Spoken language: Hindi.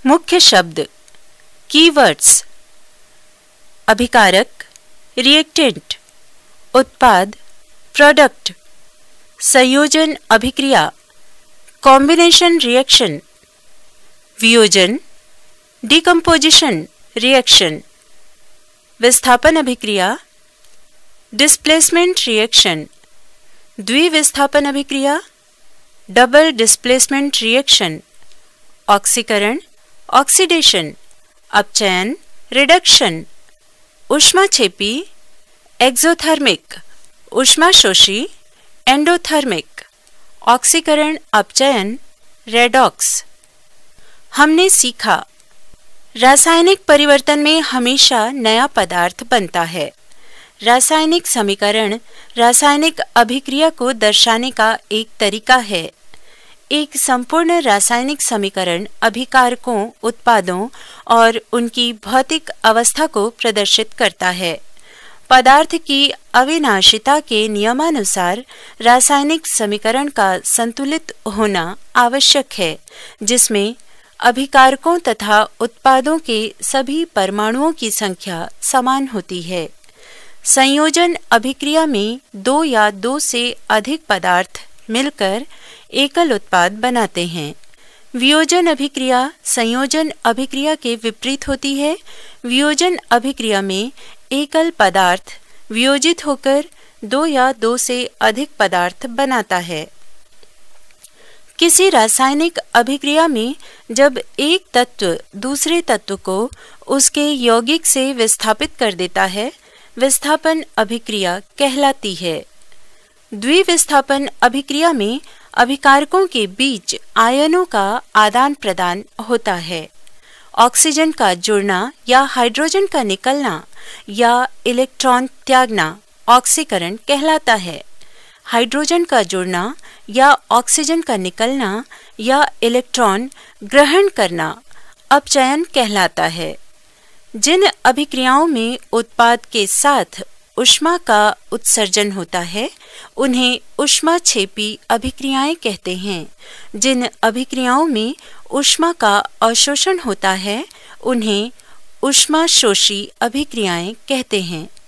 मुख्य शब्द कीवर्ड्स अभिकारक, रिएक्टेंट, उत्पाद, प्रोडक्ट, संयोजन अभिक्रिया, कॉम्बिनेशन रिएक्शन, वियोजन, डिकम्पोजिशन रिएक्शन, विस्थापन अभिक्रिया, डिस्प्लेसमेंट रिएक्शन, द्विविस्थापन अभिक्रिया, डबल डिस्प्लेसमेंट रिएक्शन, ऑक्सीकरण, ऑक्सीडेशन, अपचयन, रिडक्शन, ऊष्माक्षेपी, एक्सोथर्मिक, ऊष्माशोषी, एंडोथर्मिक, ऑक्सीकरण अपचयन, रेडॉक्स। हमने सीखा रासायनिक परिवर्तन में हमेशा नया पदार्थ बनता है। रासायनिक समीकरण रासायनिक अभिक्रिया को दर्शाने का एक तरीका है। एक संपूर्ण रासायनिक समीकरण अभिकारकों, उत्पादों और उनकी भौतिक अवस्था को प्रदर्शित करता है। पदार्थ की अविनाशिता के नियमानुसार रासायनिक समीकरण का संतुलित होना आवश्यक है, जिसमें अभिकारकों तथा उत्पादों के सभी परमाणुओं की संख्या समान होती है। संयोजन अभिक्रिया में दो या दो से अधिक पदार्थ मिलकर एकल उत्पाद बनाते हैं। वियोजन अभिक्रिया संयोजन अभिक्रिया के विपरीत होती है। वियोजन अभिक्रिया में एकल पदार्थ वियोजित होकर दो या दो से अधिक पदार्थ बनाता है। किसी रासायनिक अभिक्रिया में जब एक तत्व दूसरे तत्व को उसके यौगिक से विस्थापित कर देता है, विस्थापन अभिक्रिया कहलाती है। द्विविस्थापन अभिक्रिया में अभिकारकों के बीच आयनों का आदान प्रदान होता है। ऑक्सीजन का जुड़ना या हाइड्रोजन का निकलना या इलेक्ट्रॉन त्यागना ऑक्सीकरण कहलाता है। हाइड्रोजन का जुड़ना या ऑक्सीजन का निकलना या इलेक्ट्रॉन ग्रहण करना अपचयन कहलाता है। जिन अभिक्रियाओं में उत्पाद के साथ ऊष्मा का उत्सर्जन होता है, उन्हें ऊष्माक्षेपी अभिक्रियाएं कहते हैं। जिन अभिक्रियाओं में ऊष्मा का अवशोषण होता है, उन्हें ऊष्माशोषी अभिक्रियाएं कहते हैं।